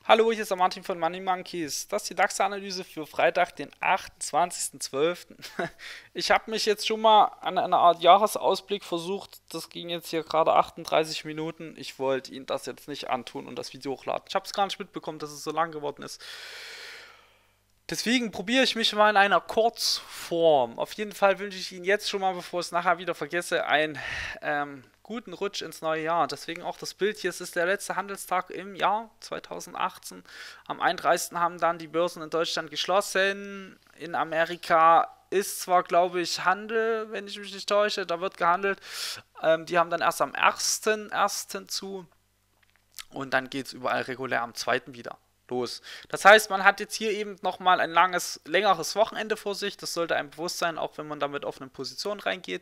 Hallo, hier ist der Martin von Money Monkeys. Das ist die DAX-Analyse für Freitag, den 28.12. Ich habe mich jetzt schon mal an einer Art Jahresausblick versucht. Das ging jetzt hier gerade 38 Minuten. Ich wollte Ihnen das jetzt nicht antun und das Video hochladen. Ich habe es gar nicht mitbekommen, dass es so lang geworden ist. Deswegen probiere ich mich mal in einer Kurzform. Auf jeden Fall wünsche ich Ihnen jetzt schon mal, bevor ich es nachher wieder vergesse, einen guten Rutsch ins neue Jahr. Deswegen auch das Bild hier. Es ist der letzte Handelstag im Jahr 2018. Am 31. haben dann die Börsen in Deutschland geschlossen. In Amerika ist zwar, glaube ich, Handel, wenn ich mich nicht täusche. Da wird gehandelt. Die haben dann erst am 1.1. zu. Und dann geht es überall regulär am 2. wieder los. Das heißt, man hat jetzt hier eben nochmal ein längeres Wochenende vor sich. Das sollte einem bewusst sein, auch wenn man da mit offenen Positionen reingeht.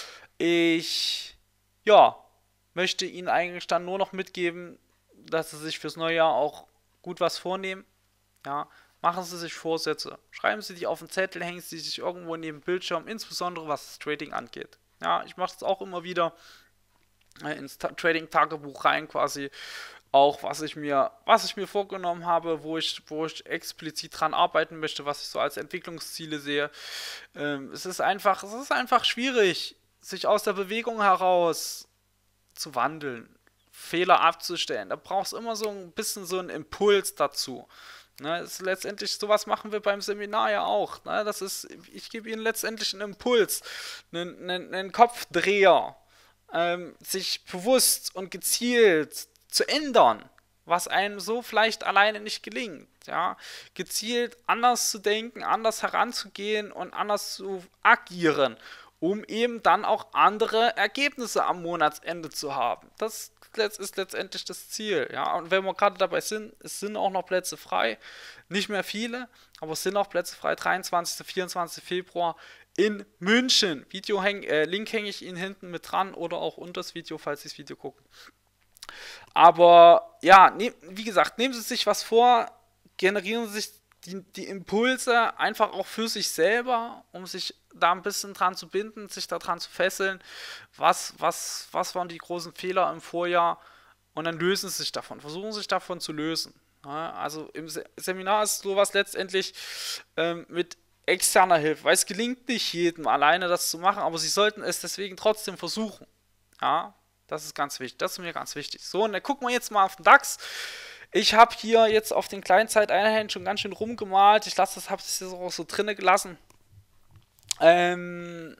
Ich, ja, möchte Ihnen eigentlich dann nur noch mitgeben, dass Sie sich fürs neue Jahr auch gut was vornehmen. Ja, machen Sie sich Vorsätze. Schreiben Sie die auf den Zettel, hängen Sie sich irgendwo neben dem Bildschirm, insbesondere was das Trading angeht. Ja, ich mache es auch immer wieder ins Trading-Tagebuch rein quasi auch was ich mir vorgenommen habe, wo ich explizit dran arbeiten möchte, was ich so als Entwicklungsziele sehe. Es ist einfach schwierig, sich aus der Bewegung heraus zu wandeln, Fehler abzustellen. Da brauchst du immer so ein bisschen so einen Impuls dazu. Ne, ist letztendlich, sowas machen wir beim Seminar ja auch. Ne, ich gebe Ihnen letztendlich einen Impuls, einen Kopfdreher, sich bewusst und gezielt zu ändern, was einem so vielleicht alleine nicht gelingt. Ja? Gezielt anders zu denken, anders heranzugehen und anders zu agieren, um eben dann auch andere Ergebnisse am Monatsende zu haben. Das ist letztendlich das Ziel. Ja? Und wenn wir gerade dabei sind, es sind auch noch Plätze frei. Nicht mehr viele, aber es sind auch Plätze frei. 23. 24. Februar in München. Link hänge ich Ihnen hinten mit dran oder auch unter das Video, falls Sie das Video gucken. Aber ja, wie gesagt, nehmen Sie sich was vor, generieren Sie sich die Impulse einfach auch für sich selber, um sich da ein bisschen dran zu binden, sich daran zu fesseln, was waren die großen Fehler im Vorjahr und dann lösen Sie sich davon, versuchen sich davon zu lösen. Ja, also im Seminar ist sowas letztendlich mit externer Hilfe, weil es gelingt nicht jedem alleine das zu machen, aber Sie sollten es deswegen trotzdem versuchen. Ja, das ist ganz wichtig. Das ist mir ganz wichtig. So, und dann gucken wir jetzt mal auf den DAX. Ich habe hier jetzt auf den kleinen Zeiteinheiten schon ganz schön rumgemalt. Habe es jetzt auch so drinne gelassen. Ähm,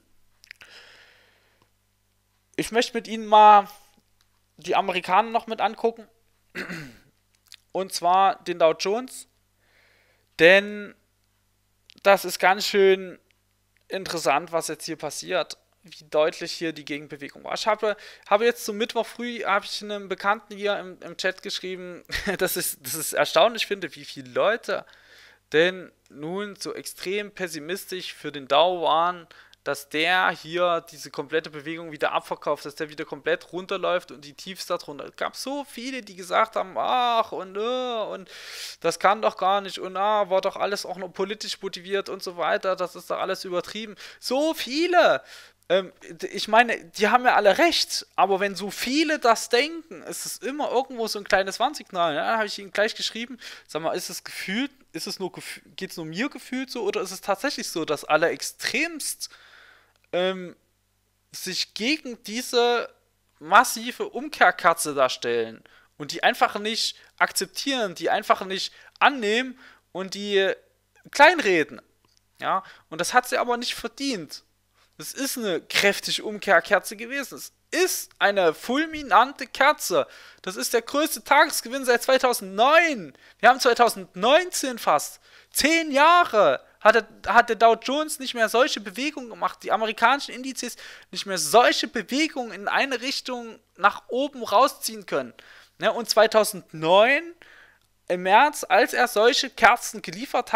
Ich möchte mit Ihnen mal die Amerikaner noch mit angucken. Und zwar den Dow Jones. Denn das ist ganz schön interessant, was jetzt hier passiert, wie deutlich hier die Gegenbewegung war. Ich habe jetzt zum Mittwoch früh, habe ich einem Bekannten hier im Chat geschrieben, dass ich erstaunlich finde, wie viele Leute denn nun so extrem pessimistisch für den Dow waren, dass der hier diese komplette Bewegung wieder abverkauft, dass der wieder komplett runterläuft und die Tiefs darunter. Es gab so viele, die gesagt haben, ach und das kann doch gar nicht und war doch alles auch noch politisch motiviert und so weiter, das ist doch alles übertrieben. So viele! Ich meine, die haben ja alle recht, aber wenn so viele das denken, ist es immer irgendwo so ein kleines Warnsignal. Ja? Da habe ich ihnen gleich geschrieben, sag mal, geht es nur mir gefühlt so oder ist es tatsächlich so, dass alle extremst ähm, sich gegen diese massive Umkehrkerze darstellen und die einfach nicht akzeptieren, die einfach nicht annehmen und die kleinreden. Ja, und das hat sie aber nicht verdient. Das ist eine kräftige Umkehrkerze gewesen. Es ist eine fulminante Kerze. Das ist der größte Tagesgewinn seit 2009. Wir haben 2019 fast. 10 Jahre hat der Dow Jones nicht mehr solche Bewegungen gemacht. Die amerikanischen Indizes nicht mehr solche Bewegungen in eine Richtung nach oben rausziehen können. Ja, und 2009 im März, als er solche Kerzen geliefert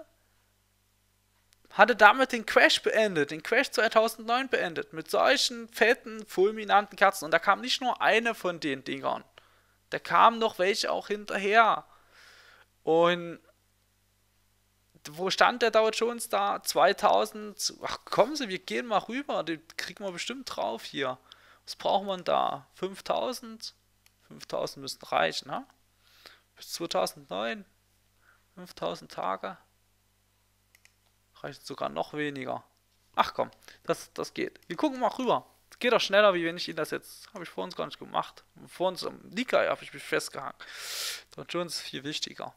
hatte damit den Crash beendet, den Crash 2009 beendet, mit solchen fetten, fulminanten Kerzen. Und da kam nicht nur eine von den Dingern, da kamen noch welche auch hinterher. Und wo stand der Dow Jones da? 2000, ach kommen Sie, wir gehen mal rüber, den kriegen wir bestimmt drauf hier. Was braucht man da? 5000? 5000 müssten reichen, ne? Bis 2009, 5000 Tage. Reicht sogar noch weniger. Ach komm, das geht. Wir gucken mal rüber. Das geht auch schneller, wie wenn ich Ihnen das jetzt... Habe ich vor uns gar nicht gemacht. Vor uns am Nikkei habe ich mich festgehangen. Dow Jones ist viel wichtiger.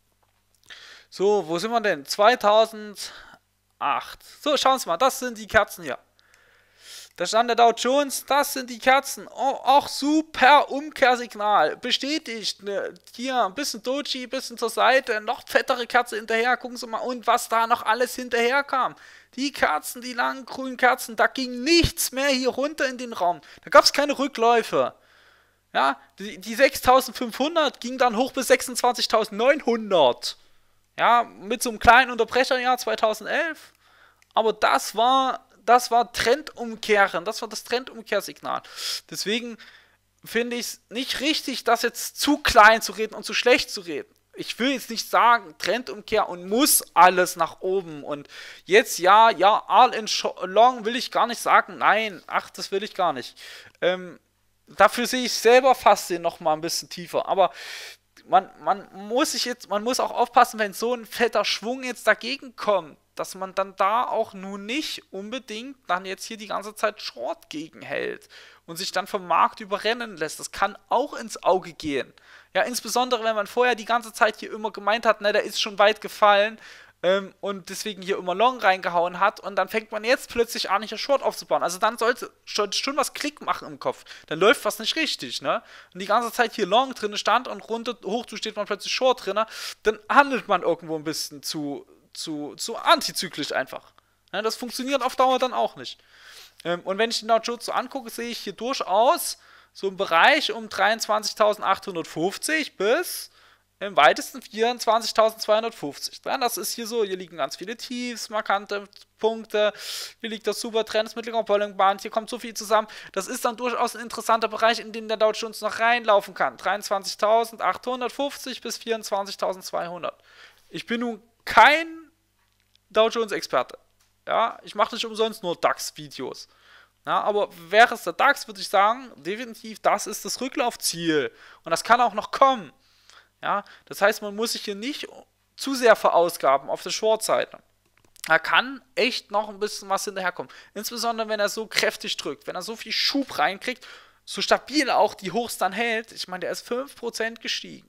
So, wo sind wir denn? 2008. So, schauen Sie mal, das sind die Kerzen hier. Da stand der Dow Jones, das sind die Kerzen. Oh, auch super Umkehrsignal. Bestätigt. Ne? Hier ein bisschen Doji, ein bisschen zur Seite, noch fettere Kerze hinterher. Gucken Sie mal, und was da noch alles hinterher kam. Die Kerzen, die langen grünen Kerzen, da ging nichts mehr hier runter in den Raum. Da gab es keine Rückläufe. Ja, die 6500 ging dann hoch bis 26.900. Ja, mit so einem kleinen Unterbrecherjahr 2011. Aber das war Trendumkehren. Das war das Trendumkehrsignal. Deswegen finde ich es nicht richtig, das jetzt zu klein zu reden und zu schlecht zu reden. Ich will jetzt nicht sagen, Trendumkehr und muss alles nach oben. Und jetzt ja, all in long will ich gar nicht sagen. Nein, ach, das will ich gar nicht. Dafür sehe ich selber fast den noch mal ein bisschen tiefer. Aber man muss auch aufpassen, wenn so ein fetter Schwung jetzt dagegen kommt, dass man dann da auch nun nicht unbedingt dann jetzt hier die ganze Zeit Short gegenhält und sich dann vom Markt überrennen lässt. Das kann auch ins Auge gehen. Ja, insbesondere wenn man vorher die ganze Zeit hier immer gemeint hat, ne, der ist schon weit gefallen und deswegen hier immer Long reingehauen hat und dann fängt man jetzt plötzlich an, hier Short aufzubauen. Also dann sollte schon was Klick machen im Kopf. Dann läuft was nicht richtig, ne? Und die ganze Zeit hier Long drin stand und hoch zu steht man plötzlich Short drin, dann handelt man irgendwo ein bisschen zu antizyklisch einfach. Ja, das funktioniert auf Dauer dann auch nicht. Und wenn ich den Dow Jones so angucke, sehe ich hier durchaus so einen Bereich um 23.850 bis im weitesten 24.250. Ja, das ist hier so, hier liegen ganz viele Tiefs, markante Punkte, hier liegt das Supertrend, das mittlere Bollingband, hier kommt so viel zusammen. Das ist dann durchaus ein interessanter Bereich, in den der Dow Jones noch reinlaufen kann. 23.850 bis 24.200. Ich bin nun kein Dow Jones Experte. Ja, ich mache nicht umsonst nur DAX-Videos. Ja, aber wäre es der DAX, würde ich sagen, definitiv, das ist das Rücklaufziel. Und das kann auch noch kommen. Ja, das heißt, man muss sich hier nicht zu sehr verausgaben auf der Short-Seite. Da kann echt noch ein bisschen was hinterherkommen. Insbesondere, wenn er so kräftig drückt, wenn er so viel Schub reinkriegt, so stabil auch die Hochs dann hält. Ich meine, der ist 5% gestiegen.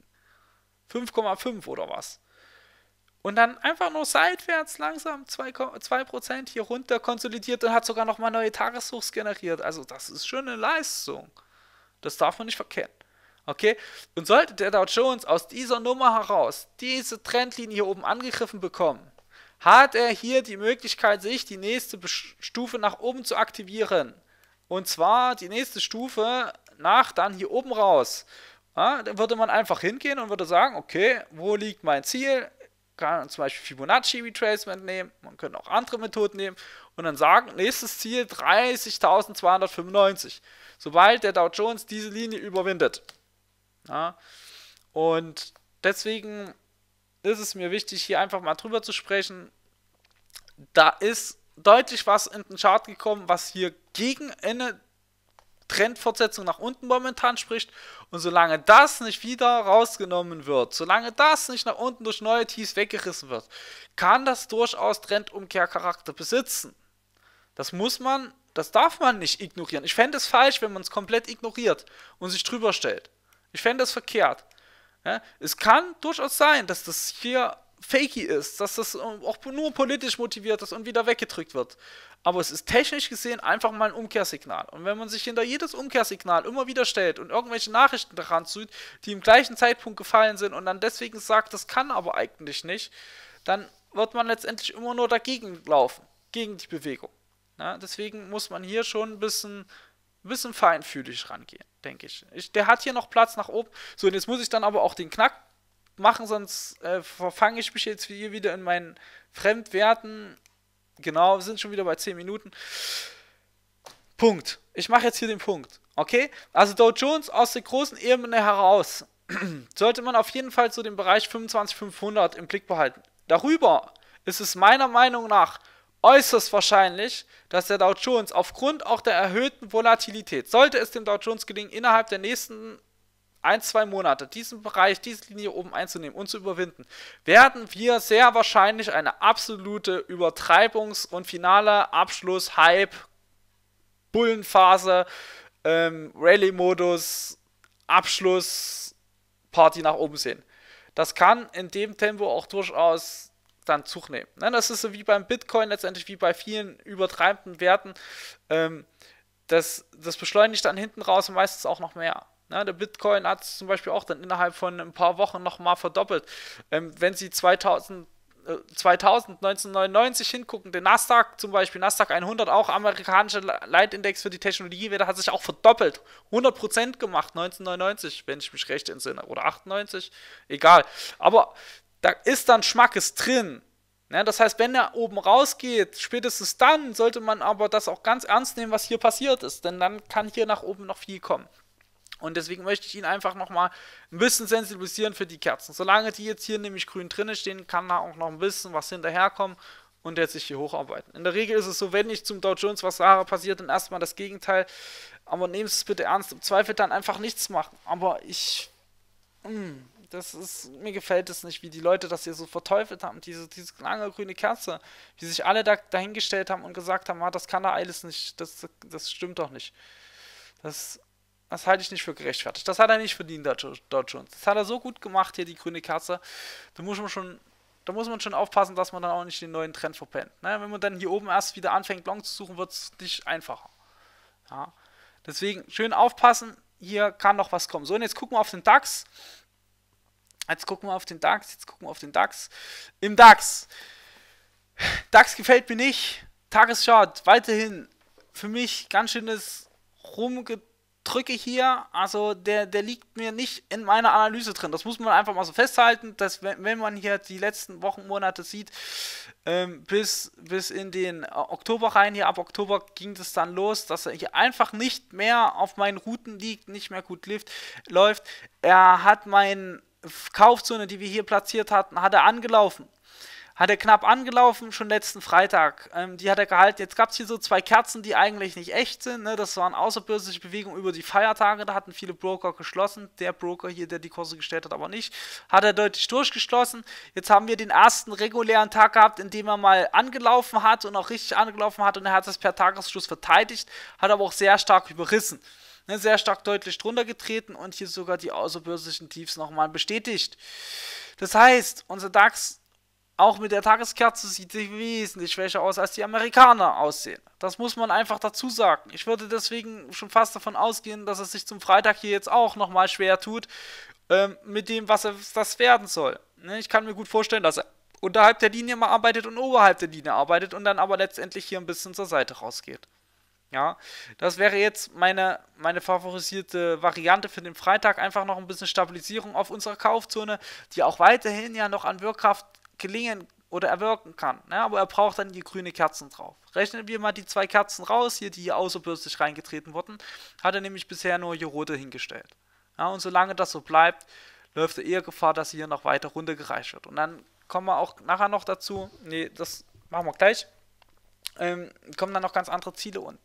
5,5 oder was. Und dann einfach nur seitwärts langsam 2% hier runter konsolidiert und hat sogar nochmal neue Tageshochs generiert. Also das ist schon eine Leistung. Das darf man nicht verkennen. Okay? Und sollte der Dow Jones aus dieser Nummer heraus diese Trendlinie hier oben angegriffen bekommen, hat er hier die Möglichkeit, sich die nächste Stufe nach oben zu aktivieren. Und zwar die nächste Stufe nach dann hier oben raus. Ja, dann würde man einfach hingehen und würde sagen, okay, wo liegt mein Ziel? Kann man zum Beispiel Fibonacci Retracement nehmen, man könnte auch andere Methoden nehmen und dann sagen, nächstes Ziel 30.295, sobald der Dow Jones diese Linie überwindet. Ja, und deswegen ist es mir wichtig, hier einfach mal drüber zu sprechen. Da ist deutlich was in den Chart gekommen, was hier gegen eine Trendfortsetzung nach unten momentan spricht, und solange das nicht wieder rausgenommen wird, solange das nicht nach unten durch neue Tiefs weggerissen wird, kann das durchaus Trendumkehrcharakter besitzen. Das darf man nicht ignorieren. Ich fände es falsch, wenn man es komplett ignoriert und sich drüber stellt. Ich fände es verkehrt. Ja, es kann durchaus sein, dass das hier fakey ist, dass das auch nur politisch motiviert ist und wieder weggedrückt wird. Aber es ist technisch gesehen einfach mal ein Umkehrsignal. Und wenn man sich hinter jedes Umkehrsignal immer wieder stellt und irgendwelche Nachrichten daran zieht, die im gleichen Zeitpunkt gefallen sind und dann deswegen sagt, das kann aber eigentlich nicht, dann wird man letztendlich immer nur dagegen laufen, gegen die Bewegung. Ja, deswegen muss man hier schon ein bisschen feinfühlig rangehen, denke ich. Der hat hier noch Platz nach oben. So, und jetzt muss ich dann aber auch den Knack machen, sonst verfange ich mich jetzt hier wieder in meinen Fremdwerten. Genau, wir sind schon wieder bei 10 Minuten. Punkt. Ich mache jetzt hier den Punkt. Okay? Also Dow Jones aus der großen Ebene heraus sollte man auf jeden Fall so den Bereich 25.500 im Blick behalten. Darüber ist es meiner Meinung nach äußerst wahrscheinlich, dass der Dow Jones aufgrund auch der erhöhten Volatilität, sollte es dem Dow Jones gelingen, innerhalb der nächsten 2 Monate diesen Bereich, diese Linie oben einzunehmen und zu überwinden, werden wir sehr wahrscheinlich eine absolute Übertreibungs- und finale Abschluss, Hype, Bullenphase, Rallye-Modus, Abschluss, Party nach oben sehen. Das kann in dem Tempo auch durchaus dann Zug nehmen. Das ist so wie beim Bitcoin, letztendlich wie bei vielen übertreibenden Werten. Das beschleunigt dann hinten raus meistens auch noch mehr. Der Bitcoin hat es zum Beispiel auch dann innerhalb von ein paar Wochen nochmal verdoppelt. Wenn Sie 1999 hingucken, den Nasdaq zum Beispiel, Nasdaq 100, auch amerikanischer Leitindex für die Technologiewerte, hat sich auch verdoppelt. 100% gemacht, 1999, wenn ich mich recht entsinne. Oder 98, egal. Aber da ist dann Schmackes drin. Das heißt, wenn er oben rausgeht, spätestens dann sollte man aber das auch ganz ernst nehmen, was hier passiert ist. Denn dann kann hier nach oben noch viel kommen. Und deswegen möchte ich ihn einfach nochmal ein bisschen sensibilisieren für die Kerzen. Solange die jetzt hier nämlich grün drin stehen, kann da auch noch ein bisschen was hinterherkommen und jetzt sich hier hocharbeiten. In der Regel ist es so, wenn ich zum Dow Jones was sage, passiert dann erstmal das Gegenteil. Aber nehmen Sie es bitte ernst. Im Zweifel dann einfach nichts machen. Aber mir gefällt es nicht, wie die Leute das hier so verteufelt haben. Diese lange grüne Kerze, wie sich alle dahingestellt haben und gesagt haben, das kann da alles nicht, das stimmt doch nicht. Das halte ich nicht für gerechtfertigt. Das hat er nicht verdient, Dow Jones. Das hat er so gut gemacht, hier die grüne Kerze. Da muss man schon aufpassen, dass man dann auch nicht den neuen Trend verpennt. Wenn man dann hier oben erst wieder anfängt, Long zu suchen, wird es nicht einfacher. Ja. Deswegen schön aufpassen, hier kann noch was kommen. So, und jetzt gucken wir auf den DAX. Im DAX. DAX gefällt mir nicht. Tageschart weiterhin für mich ganz schönes Rumgedrücke hier. Also der liegt mir nicht in meiner Analyse drin. Das muss man einfach mal so festhalten, dass wenn man hier die letzten Wochen, Monate sieht, bis in den Oktober rein, hier ab Oktober ging das dann los, dass er hier einfach nicht mehr auf meinen Routen liegt, nicht mehr gut läuft. Er hat meinen Kaufzone, die wir hier platziert hatten, hat er angelaufen. Hat er knapp angelaufen, schon letzten Freitag. Die hat er gehalten. Jetzt gab es hier so 2 Kerzen, die eigentlich nicht echt sind. Das waren außerbörsliche Bewegungen über die Feiertage. Da hatten viele Broker geschlossen. Der Broker hier, der die Kurse gestellt hat, aber nicht. Hat er deutlich durchgeschlossen. Jetzt haben wir den ersten regulären Tag gehabt, in dem er mal angelaufen hat und auch richtig angelaufen hat. Und er hat das per Tagesschluss verteidigt, hat aber auch sehr stark überrissen. Sehr stark deutlich drunter getreten und hier sogar die außerbörslichen Tiefs nochmal bestätigt. Das heißt, unser DAX auch mit der Tageskerze sieht wesentlich schwächer aus, als die Amerikaner aussehen. Das muss man einfach dazu sagen. Ich würde deswegen schon fast davon ausgehen, dass es sich zum Freitag hier jetzt auch nochmal schwer tut, mit dem, was das werden soll. Ich kann mir gut vorstellen, dass er unterhalb der Linie mal arbeitet und oberhalb der Linie arbeitet und dann aber letztendlich hier ein bisschen zur Seite rausgeht. Ja, das wäre jetzt meine favorisierte Variante für den Freitag. Einfach noch ein bisschen Stabilisierung auf unserer Kaufzone, die auch weiterhin ja noch an Wirkkraft gelingen oder erwirken kann. Aber er braucht dann die grüne Kerzen drauf. Rechnen wir mal die 2 Kerzen raus, hier die hier außerbörslich reingetreten wurden, hat er nämlich bisher nur hier rote hingestellt. Und solange das so bleibt, läuft er eher Gefahr, dass hier noch weiter runtergereicht wird. Und dann kommen wir auch nachher noch dazu, das machen wir gleich, kommen dann noch ganz andere Ziele unten.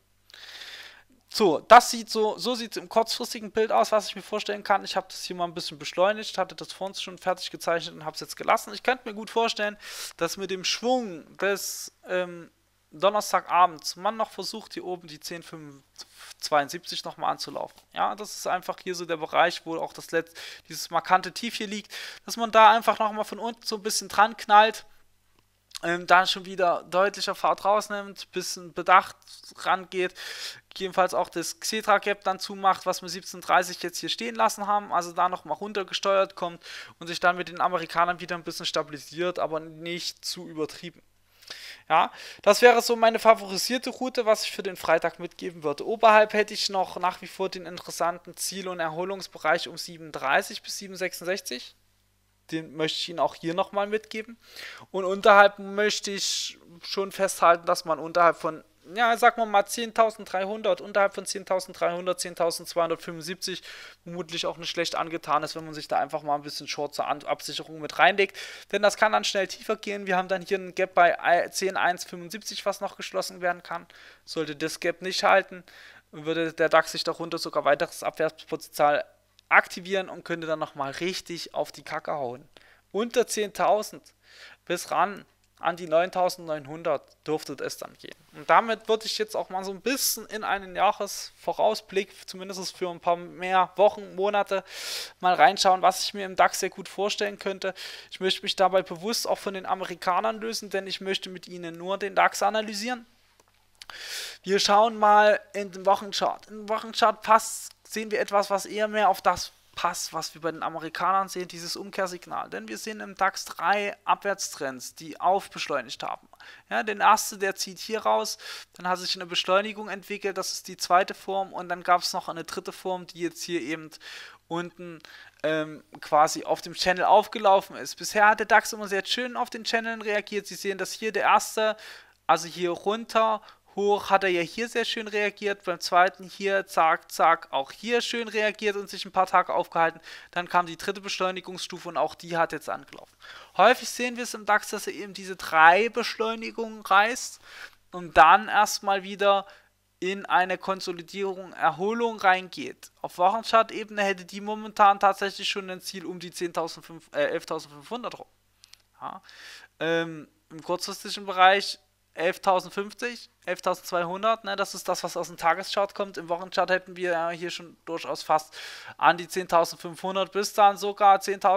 So, so sieht es im kurzfristigen Bild aus, was ich mir vorstellen kann. Ich habe das hier mal ein bisschen beschleunigt, hatte das vorhin schon fertig gezeichnet und habe es jetzt gelassen. Ich könnte mir gut vorstellen, dass mit dem Schwung des Donnerstagabends man noch versucht, hier oben die 10,572 nochmal anzulaufen. Ja, das ist einfach hier so der Bereich, wo auch dieses markante Tief hier liegt, dass man da einfach nochmal von unten so ein bisschen dran knallt. Dann schon wieder deutlicher Fahrt rausnimmt, bisschen bedacht rangeht, gegebenenfalls auch das Xetra Gap dann zumacht, was wir 17,30 jetzt hier stehen lassen haben, also da nochmal runtergesteuert kommt und sich dann mit den Amerikanern wieder ein bisschen stabilisiert, aber nicht zu übertrieben. Ja, das wäre so meine favorisierte Route, was ich für den Freitag mitgeben würde. Oberhalb hätte ich noch nach wie vor den interessanten Ziel- und Erholungsbereich um 7,30 bis 7,66. Den möchte ich Ihnen auch hier nochmal mitgeben. Und unterhalb möchte ich schon festhalten, dass man unterhalb von, ja, sagen wir mal 10.300, unterhalb von 10.300, 10.275 vermutlich auch nicht schlecht angetan ist, wenn man sich da einfach mal ein bisschen Short zur Absicherung mit reinlegt. Denn das kann dann schnell tiefer gehen. Wir haben dann hier ein Gap bei 10.175, was noch geschlossen werden kann. Sollte das Gap nicht halten, würde der DAX sich darunter sogar weiteres Abwärtspotenzial aktivieren und könnte dann nochmal richtig auf die Kacke hauen. Unter 10.000 bis ran an die 9.900 dürfte es dann gehen. Und damit würde ich jetzt auch mal so ein bisschen in einen Jahresvorausblick, zumindest für ein paar mehr Wochen, Monate, mal reinschauen, was ich mir im DAX sehr gut vorstellen könnte. Ich möchte mich dabei bewusst auch von den Amerikanern lösen, denn ich möchte mit ihnen nur den DAX analysieren. Wir schauen mal in den Wochenchart. Im Wochenchart sehen wir etwas, was eher mehr auf das passt, was wir bei den Amerikanern sehen, dieses Umkehrsignal. Denn wir sehen im DAX 3 Abwärtstrends, die aufbeschleunigt haben. Ja, den ersten, der zieht hier raus, dann hat sich eine Beschleunigung entwickelt, das ist die zweite Form, und dann gab es noch eine dritte Form, die jetzt hier eben unten quasi auf dem Channel aufgelaufen ist. Bisher hat der DAX immer sehr schön auf den Channeln reagiert. Sie sehen, dass hier der erste, also hier runter, hoch hat er ja hier sehr schön reagiert, beim zweiten hier, zack, zack, auch hier schön reagiert und sich ein paar Tage aufgehalten. Dann kam die dritte Beschleunigungsstufe und auch die hat jetzt angelaufen. Häufig sehen wir es im DAX, dass er eben diese 3 Beschleunigungen reißt und dann erstmal wieder in eine Konsolidierung, Erholung reingeht. Auf Wochenchart-Ebene hätte die momentan tatsächlich schon ein Ziel um die 11.500 rum. Ja. Im kurzfristigen Bereich 11.050, 11.200, ne, das ist das, was aus dem Tageschart kommt. Im Wochenchart hätten wir hier schon durchaus fast an die 10.500 bis dann sogar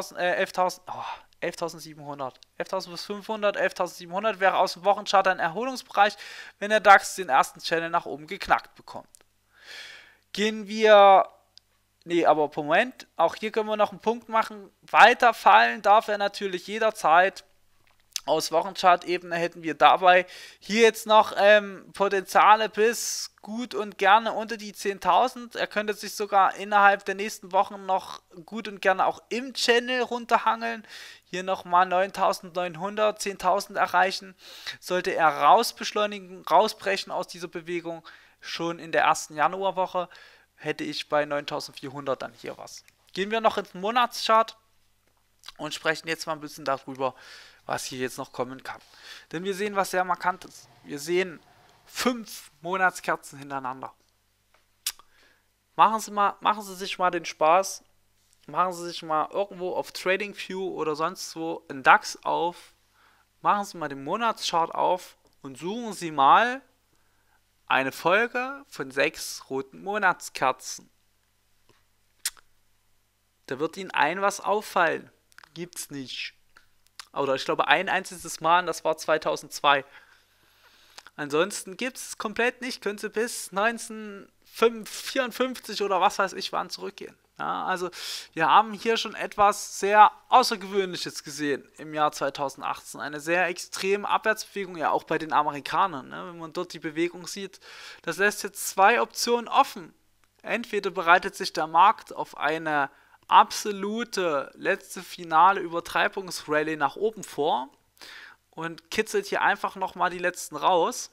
11.700. 11.000 bis 500, 11.700 wäre aus dem Wochenchart ein Erholungsbereich, wenn der DAX den ersten Channel nach oben geknackt bekommt. Gehen wir, aber Moment, auch hier können wir noch einen Punkt machen. Weiter fallen darf er natürlich jederzeit. Aus Wochenchart-Ebene hätten wir dabei hier jetzt noch Potenziale bis gut und gerne unter die 10.000. Er könnte sich sogar innerhalb der nächsten Wochen noch gut und gerne auch im Channel runterhangeln. Hier nochmal 9.900, 10.000 erreichen. Sollte er rausbrechen aus dieser Bewegung, schon in der ersten Januarwoche, hätte ich bei 9.400 dann hier was. Gehen wir noch ins Monatschart und sprechen jetzt mal ein bisschen darüber, was hier jetzt noch kommen kann. Denn wir sehen was sehr Markantes. Wir sehen 5 Monatskerzen hintereinander. Machen Sie sich mal den Spaß, machen Sie sich mal irgendwo auf TradingView oder sonst wo einen DAX auf, machen Sie mal den Monatschart auf und suchen Sie mal eine Folge von 6 roten Monatskerzen. Da wird Ihnen was auffallen. Gibt's nicht. Oder ich glaube ein einziges Mal, und das war 2002. Ansonsten gibt es komplett nicht, können Sie bis 1954 oder was weiß ich wann zurückgehen. Ja, also wir haben hier schon etwas sehr Außergewöhnliches gesehen im Jahr 2018. Eine sehr extreme Abwärtsbewegung, ja auch bei den Amerikanern. Ne? Wenn man dort die Bewegung sieht, das lässt jetzt 2 Optionen offen. Entweder bereitet sich der Markt auf eine absolute letzte finale Übertreibungsrallye nach oben vor und kitzelt hier einfach nochmal die letzten raus.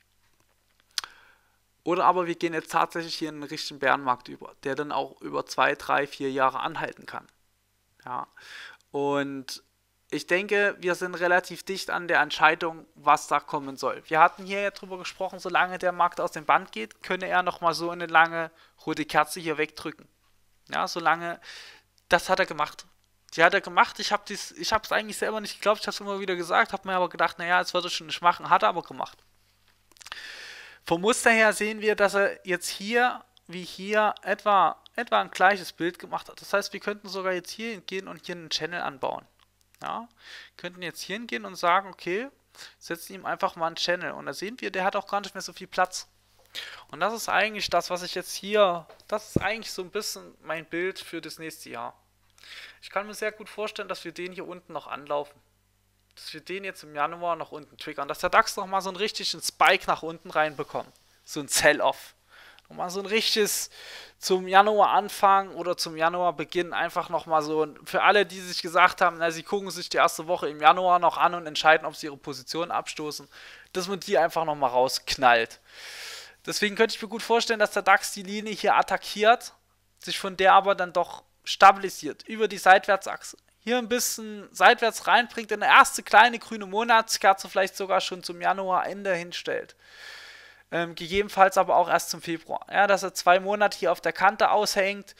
Oder aber wir gehen jetzt tatsächlich hier in einen richtigen Bärenmarkt über, der dann auch über 2, 3, 4 Jahre anhalten kann. Ja. Und ich denke, wir sind relativ dicht an der Entscheidung, was da kommen soll. Wir hatten hier ja drüber gesprochen, solange der Markt aus dem Band geht, könne er nochmal so eine lange rote Kerze hier wegdrücken. Ja, solange, das hat er gemacht. Die hat er gemacht, ich habe es eigentlich selber nicht geglaubt, ich habe es immer wieder gesagt, habe mir aber gedacht, naja, jetzt wird er schon nicht machen, hat er aber gemacht. Vom Muster her sehen wir, dass er jetzt hier, wie hier, etwa ein gleiches Bild gemacht hat. Das heißt, wir könnten sogar jetzt hier hingehen und hier einen Channel anbauen. Ja, könnten jetzt hier hingehen und sagen, okay, setzen ihm einfach mal einen Channel. Und da sehen wir, der hat auch gar nicht mehr so viel Platz. Und das ist eigentlich das, was ich jetzt hier, das ist eigentlich so ein bisschen mein Bild für das nächste Jahr. Ich kann mir sehr gut vorstellen, dass wir den hier unten noch anlaufen. Dass wir den jetzt im Januar noch unten triggern. Dass der DAX nochmal so einen richtigen Spike nach unten reinbekommt. So ein Sell-Off. Nochmal so ein richtiges zum Januar-Anfang oder zum Januar-Beginn einfach nochmal so, für alle, die sich gesagt haben, na, sie gucken sich die erste Woche im Januar noch an und entscheiden, ob sie ihre Position abstoßen, dass man die einfach nochmal rausknallt. Deswegen könnte ich mir gut vorstellen, dass der DAX die Linie hier attackiert, sich von der aber dann doch stabilisiert, über die Seitwärtsachse. Hier ein bisschen seitwärts reinbringt, eine erste kleine grüne Monatskerze vielleicht sogar schon zum Januarende hinstellt. Gegebenenfalls aber auch erst zum Februar. Ja, dass er 2 Monate hier auf der Kante aushängt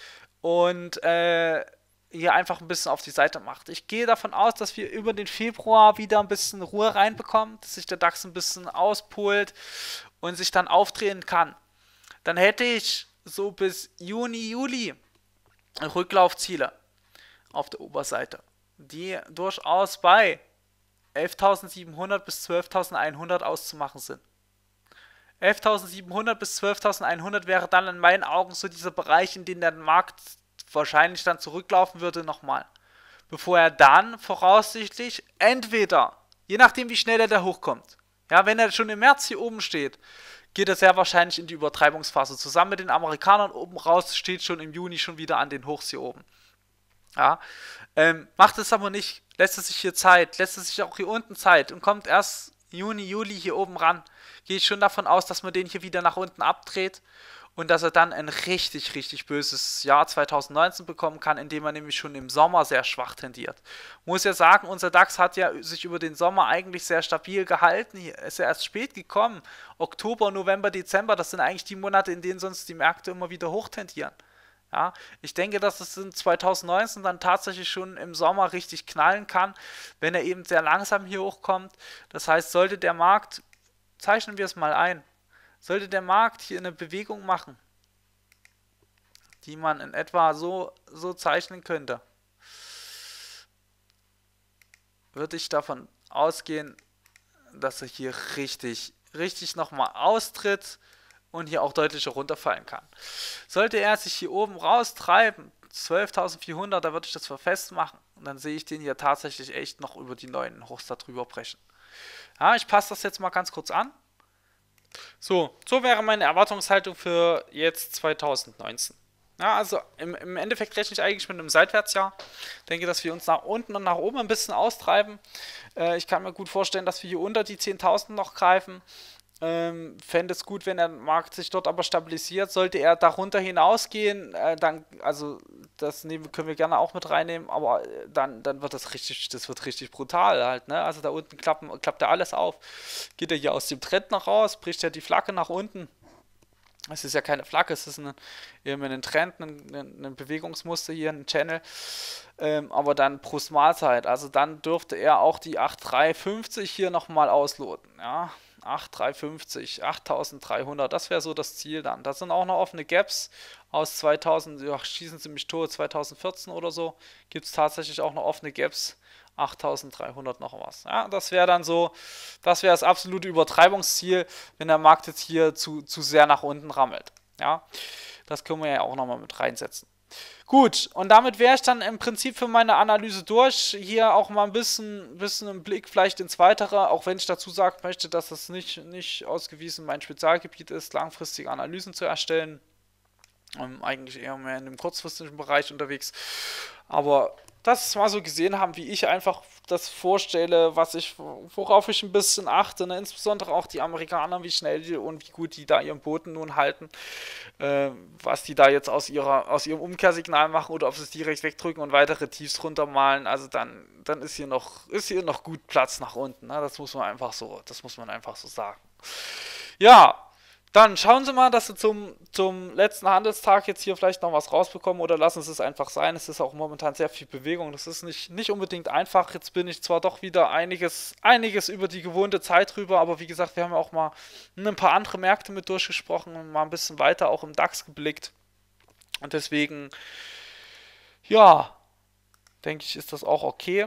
und hier einfach ein bisschen auf die Seite macht. Ich gehe davon aus, dass wir über den Februar wieder ein bisschen Ruhe reinbekommen, dass sich der DAX ein bisschen auspult und sich dann aufdrehen kann. Dann hätte ich so bis Juni, Juli Rücklaufziele auf der Oberseite, die durchaus bei 11.700 bis 12.100 auszumachen sind. 11.700 bis 12.100 wäre dann in meinen Augen so dieser Bereich, in den der Markt wahrscheinlich dann zurücklaufen würde nochmal. Bevor er dann voraussichtlich entweder, je nachdem wie schnell er da hochkommt, ja, wenn er schon im März hier oben steht, geht er sehr wahrscheinlich in die Übertreibungsphase. Zusammen mit den Amerikanern oben raus steht schon im Juni schon wieder an den Hochs hier oben. Ja, macht es aber nicht, lässt es sich hier Zeit, lässt es sich auch hier unten Zeit und kommt erst Juni, Juli hier oben ran, gehe ich schon davon aus, dass man den hier wieder nach unten abdreht und dass er dann ein richtig, richtig böses Jahr 2019 bekommen kann, indem er nämlich schon im Sommer sehr schwach tendiert. Muss ja sagen, unser DAX hat ja sich über den Sommer eigentlich sehr stabil gehalten, hier ist er erst spät gekommen, Oktober, November, Dezember, das sind eigentlich die Monate, in denen sonst die Märkte immer wieder hoch tendieren. Ja, ich denke, dass es in 2019 dann tatsächlich schon im Sommer richtig knallen kann, wenn er eben sehr langsam hier hochkommt. Das heißt, sollte der Markt, zeichnen wir es mal ein, sollte der Markt hier eine Bewegung machen, die man in etwa so zeichnen könnte, würde ich davon ausgehen, dass er hier richtig nochmal austritt und hier auch deutlicher runterfallen kann. Sollte er sich hier oben raustreiben, 12.400, da würde ich das festmachen. Und dann sehe ich den hier tatsächlich echt noch über die neuen Hochs da drüber brechen. Ja, ich passe das jetzt mal ganz kurz an. So wäre meine Erwartungshaltung für jetzt 2019. Ja, also im Endeffekt rechne ich eigentlich mit einem Seitwärtsjahr. Denke, dass wir uns nach unten und nach oben ein bisschen austreiben. Ich kann mir gut vorstellen, dass wir hier unter die 10.000 noch greifen. Fände es gut, wenn der Markt sich dort aber stabilisiert. Sollte er darunter hinausgehen, dann, also das können wir gerne auch mit reinnehmen, aber dann wird das wird richtig brutal halt, ne? Also da unten klappt er alles auf. Geht er hier aus dem Trend noch raus, bricht er die Flagge nach unten. Es ist ja keine Flagge, es ist eben ein Trend, ein Bewegungsmuster hier, ein Channel, aber dann pro Mahlzeit. Also dann dürfte er auch die 8.350 hier nochmal ausloten, ja. 8.350, 8.300, das wäre so das Ziel dann. Das sind auch noch offene Gaps aus 2000, ja, schießen sie mich tot, 2014 oder so, gibt es tatsächlich auch noch offene Gaps, 8.300 noch was. Ja, das wäre dann so, das wäre das absolute Übertreibungsziel, wenn der Markt jetzt hier zu sehr nach unten rammelt. Ja, das können wir ja auch nochmal mit reinsetzen. Gut, und damit wäre ich dann im Prinzip für meine Analyse durch. Hier auch mal ein bisschen im Blick vielleicht ins Weitere, auch wenn ich dazu sagen möchte, dass das nicht ausgewiesen mein Spezialgebiet ist, langfristige Analysen zu erstellen. Eigentlich eher mehr in dem kurzfristigen Bereich unterwegs. Aber das mal so gesehen haben, wie ich einfach das vorstelle, worauf ich ein bisschen achte, ne? Insbesondere auch die Amerikaner, wie schnell die und wie gut die da ihren Boden nun halten, was die da jetzt aus ihrem Umkehrsignal machen oder ob sie es direkt wegdrücken und weitere Tiefs runtermalen, also dann ist hier noch gut Platz nach unten, ne? Das muss man einfach so sagen. Ja, dann schauen Sie mal, dass Sie zum letzten Handelstag jetzt hier vielleicht noch was rausbekommen oder lassen Sie es einfach sein. Es ist auch momentan sehr viel Bewegung. Das ist nicht unbedingt einfach. Jetzt bin ich zwar doch wieder einiges über die gewohnte Zeit drüber, aber wie gesagt, wir haben ja auch mal ein paar andere Märkte mit durchgesprochen und mal ein bisschen weiter auch im DAX geblickt. Und deswegen, ja, denke ich, ist das auch okay.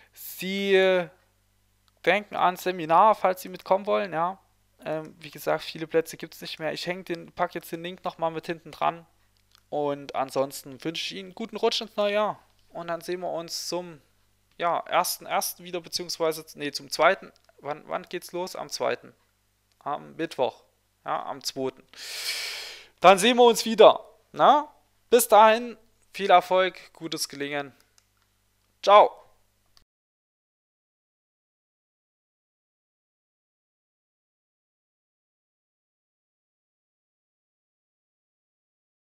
Sie denken an Seminar, falls Sie mitkommen wollen, ja. Wie gesagt, viele Plätze gibt es nicht mehr. Ich packe jetzt den Link nochmal mit hinten dran. Und ansonsten wünsche ich Ihnen einen guten Rutsch ins neue Jahr. Und dann sehen wir uns zum 1.1. wieder, beziehungsweise, zum 2. Wann geht's los? Am 2. Am Mittwoch. Ja, am 2. Dann sehen wir uns wieder. Na? Bis dahin, viel Erfolg, gutes Gelingen. Ciao.